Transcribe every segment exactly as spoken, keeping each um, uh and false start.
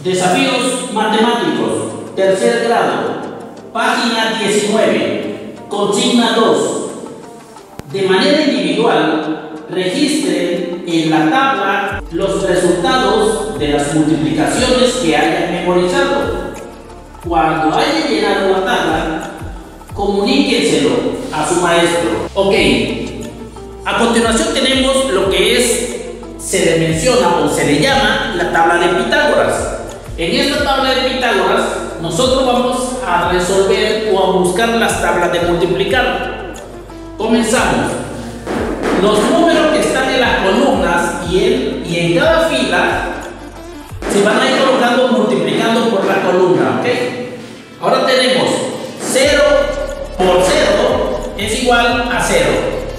Desafíos matemáticos, tercer grado, página diecinueve, consigna dos. De manera individual, registren en la tabla los resultados de las multiplicaciones que hayan memorizado. Cuando hayan llenado la tabla, comuníquenselo a su maestro. Ok, a continuación tenemos lo que es, se le menciona o se le llama la tabla de Pitágoras. En esta tabla de Pitágoras, nosotros vamos a resolver o a buscar las tablas de multiplicar. Comenzamos. Los números que están en las columnas y en, y en cada fila se van a ir colocando multiplicando por la columna, ¿ok? Ahora tenemos cero por cero es igual a cero.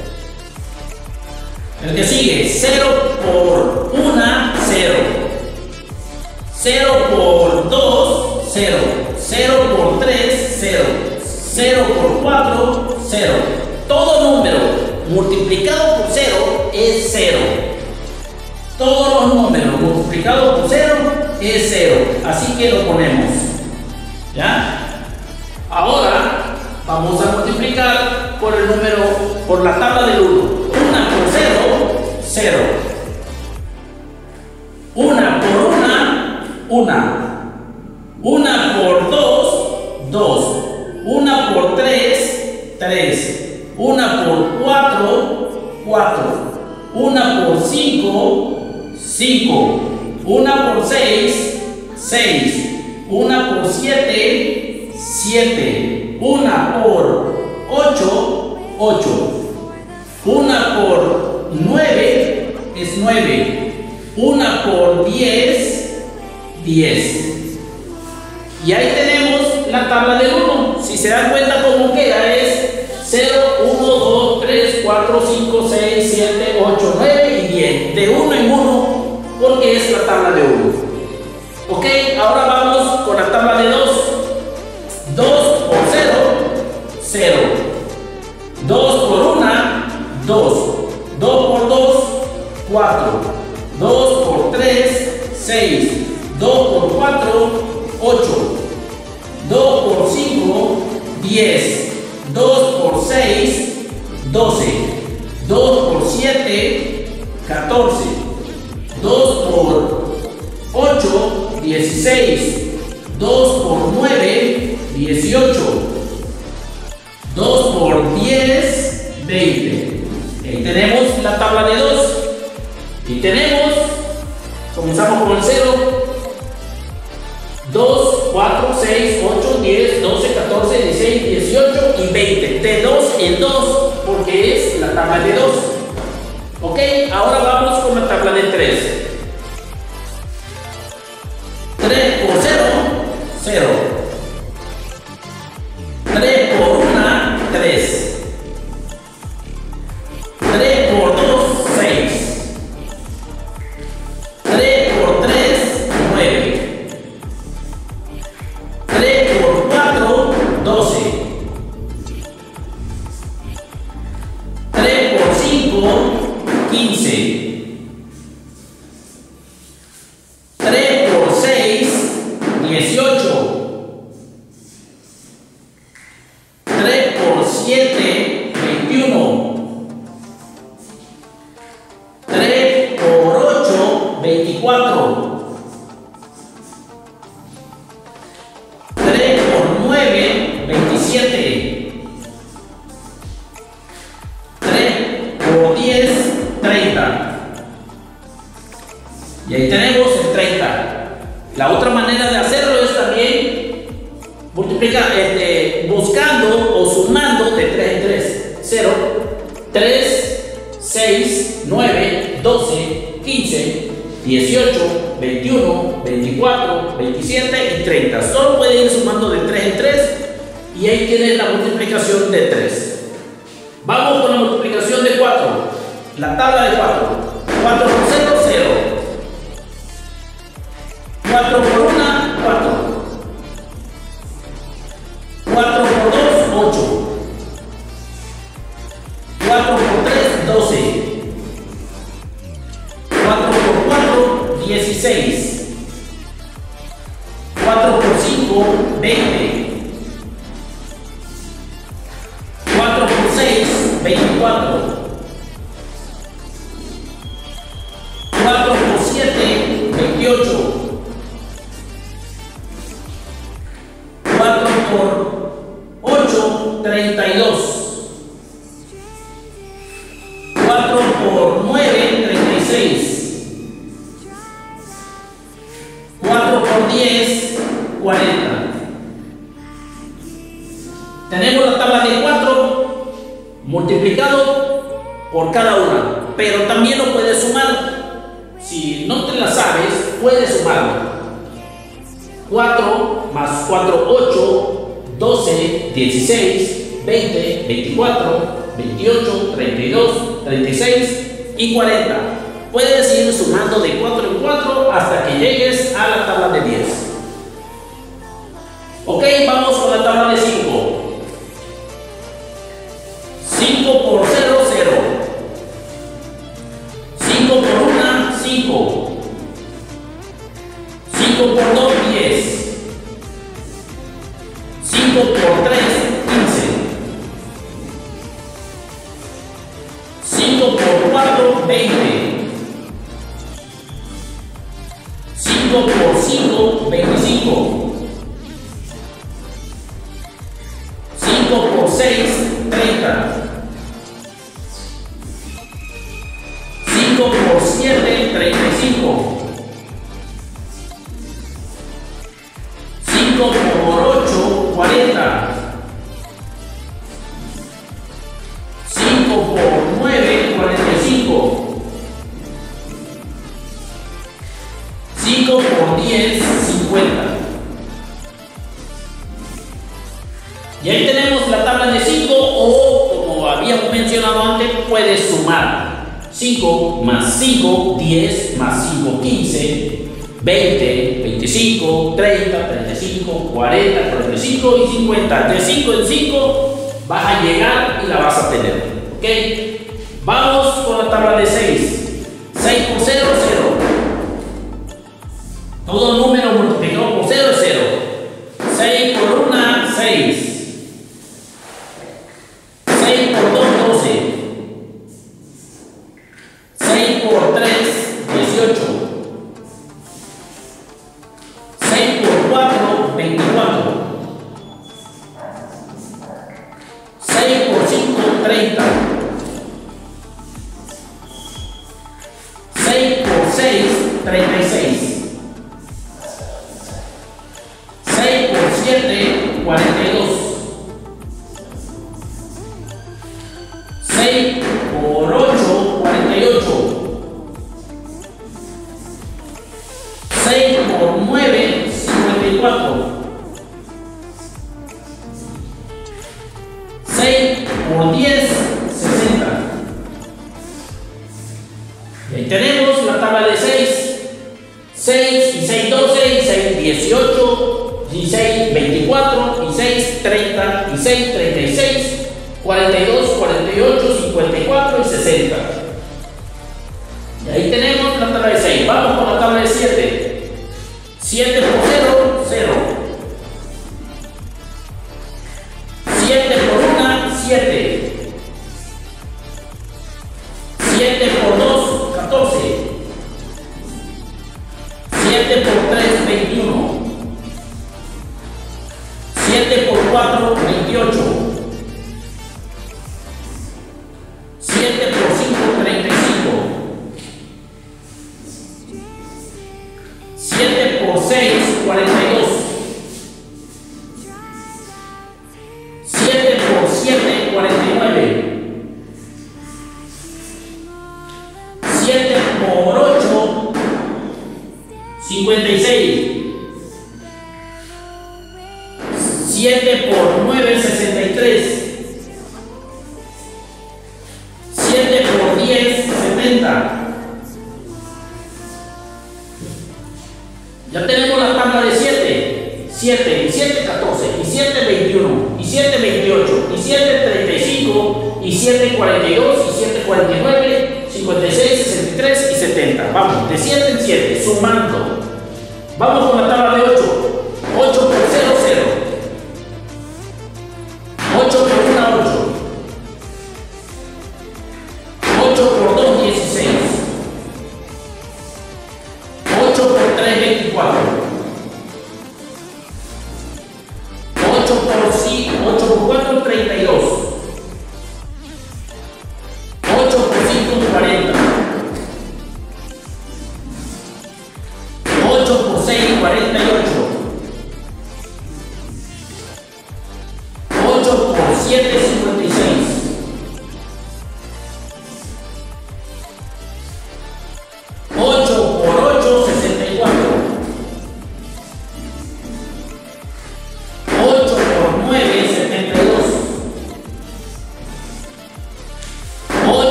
El que sigue, cero por uno, cero. cero por dos, cero. cero por tres, cero. cero por cuatro, cero. Todo número multiplicado por cero es cero. Todos los números multiplicados por cero es cero. Así que lo ponemos. ¿Ya? Ahora vamos a multiplicar por el número, por la tabla del uno. uno por cero, cero. uno por uno, uno. uno por dos, dos. uno por tres, tres. uno por cuatro, cuatro. uno por cinco, cinco. uno por seis, seis. uno por siete, siete. uno por ocho, ocho. uno por nueve es nueve. uno por diez, diez. Y ahí tenemos la tabla del uno. Si se dan cuenta cómo queda, es cero, uno, dos, tres, cuatro, cinco, seis, siete, ocho, nueve y diez. De uno en uno, porque es la tabla de uno. Ok, ahora vamos con la tabla de dos. dos por cero, cero. dos por uno, dos. dos por dos, cuatro. dos por tres, seis. dos por cuatro, ocho. dos por cinco, diez. dos por seis, doce. dos por siete, catorce. dos por ocho, dieciséis. dos por nueve, dieciocho. dos por diez, veinte. Ahí tenemos la tabla de dos. Y tenemos, comenzamos con el cero. dos, cuatro, seis, ocho, diez, doce, catorce, dieciséis, dieciocho y veinte. De dos en dos, porque es la tabla de dos. Ok, ahora vamos con la tabla de tres. tres por cero, cero. tres por uno, tres. tres por dos, seis. tres por tres, nueve. tres por cuatro, doce. tres por cinco, quince. tres por seis, dieciocho. tres por siete, veintiuno. tres por ocho, veinticuatro. tres por nueve, veintisiete. tres por diez, treinta. Y ahí tenemos el treinta. La otra manera de hacerlo es también multiplicar, este, buscando o sumando de tres en tres. cero, tres, seis, nueve, doce, quince, dieciocho, veintiuno, veinticuatro, veintisiete y treinta. Solo pueden ir sumando de tres en tres y ahí tienen la multiplicación de tres. Vamos con la multiplicación de cuatro. La tabla de cuatro. cuatro por cero, cero. cuatro por uno, cuatro. cuatro por dos, ocho. cuatro por tres, doce. cuatro por cuatro, dieciséis. cuatro por cinco, veinte. cuatro por seis, veinticuatro. cuatro por siete, veintiocho. cuatro por ocho, treinta y dos. cuatro por nueve, treinta y seis. cuatro por diez, cuarenta. Tenemos la tabla de cuatro multiplicado por cada una, pero también lo puedes sumar. Si no te la sabes, puedes sumarlo. cuatro más cuatro, ocho, doce, dieciséis, veinte, veinticuatro, veintiocho, treinta y dos, treinta y seis y cuarenta. Puedes ir sumando de cuatro en cuatro hasta que llegues a la tabla de diez. Ok, vamos con la tabla de cinco. cinco por cero, cero. cinco por uno, cinco. cinco por dos, diez. cinco por tres, quince. cinco por cuatro, veinte. cinco por cinco, veinticinco. cinco por seis, treinta. cinco por siete, treinta y cinco. cinco por ocho, cuarenta. cinco por nueve, cuarenta y cinco. cinco por diez, cincuenta. Y ahí tenemos la tabla de cinco, o como habíamos mencionado antes, puedes sumar. cinco más cinco, diez más cinco, quince, veinte, veinticinco, treinta, treinta y cinco, cuarenta, cuarenta y cinco y cincuenta. De cinco en cinco vas a llegar y la vas a tener. ¿Ok? Vamos con la tabla de seis. seis por cero, cero. Todo número multiplicado por cero es cero. seis por uno, seis. seis por dos, doce. seis por tres, dieciocho. seis por cuatro, veinticuatro. seis por cinco, treinta. seis por seis, treinta y seis. seis por siete, cuarenta y dos. seis por ocho, cuarenta y ocho. seis por nueve, cincuenta y cuatro. seis por diez, sesenta. Y ahí tenemos la tabla de seis. seis y seis, doce, y seis, dieciocho, y seis, veinticuatro, y seis, treinta, y seis, treinta y seis, cuarenta y dos, cuarenta y ocho, cincuenta y cuatro y sesenta. Y ahí tenemos la tabla de seis. Vamos con la tabla de siete. siete por cero, cero. siete por uno, siete. siete por dos, catorce. siete por tres, veintiuno. siete por cuatro, veintiocho. siete por cinco, treinta y cinco. siete por seis, cuarenta y dos. siete por siete, cuarenta y nueve. siete por ocho, cincuenta y seis. siete por nueve, sesenta y tres. siete por diez, setenta. Ya tenemos la tabla de siete. siete y siete, catorce. Y siete, veintiuno. Y siete, veintiocho. Y siete, treinta y cinco. Y siete, cuarenta y dos. Y siete, cuarenta y nueve. cincuenta y seis, sesenta y tres y setenta. Vamos, de siete en siete, sumando. Vamos con la tabla de ocho.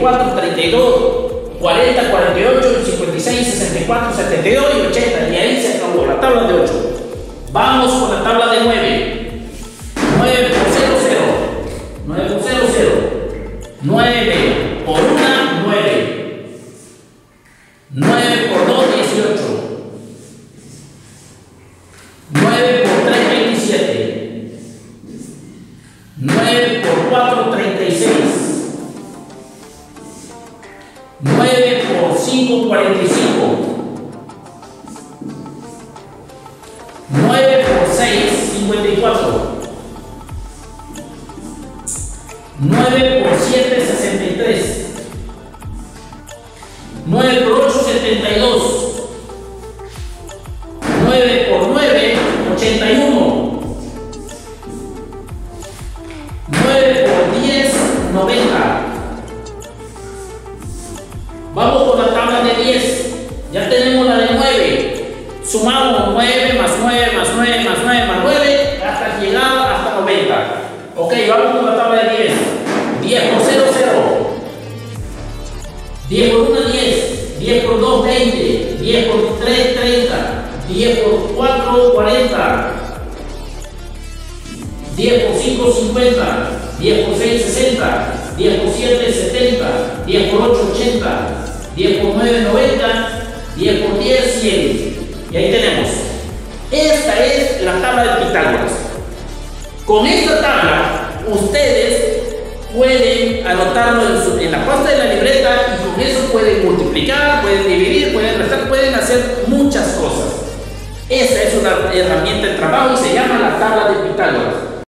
cuatro, treinta y dos, cuarenta, cuarenta y ocho, cincuenta y seis, sesenta y cuatro, setenta y dos y ochenta. Y ahí se acabó la tabla de ocho. Vamos con la tabla de nueve. nueve por cero, cero. nueve por cero, cero. nueve por uno, nueve. nueve por dos, dieciocho. nueve por tres, veintisiete. nueve por cuatro, treinta y seis. nueve por cinco, cuarenta y cinco. nueve por seis, cincuenta y cuatro. nueve por siete, sesenta y tres. nueve por ocho, setenta y dos. nueve por nueve, ochenta y uno. nueve por diez, noventa. Vamos con la tabla de diez. Ya tenemos la de nueve. Sumamos nueve más nueve más nueve más nueve más nueve hasta llegar hasta noventa. Ok, vamos con la tabla de diez. diez por cero, cero. diez por uno, diez. diez por dos, veinte. diez por tres, treinta. diez por cuatro, cuarenta. diez por cinco, cincuenta. diez por seis, sesenta. diez por siete, setenta. diez por ocho, ochenta. diez por nueve, noventa. diez por diez, cien. Y ahí tenemos. Esta es la tabla de Pitágoras. Con esta tabla, ustedes pueden anotarlo en, su, en la pasta de la libreta y con eso pueden multiplicar, pueden dividir, pueden restar, pueden hacer muchas cosas. Esta es una herramienta de trabajo y se llama la tabla de Pitágoras.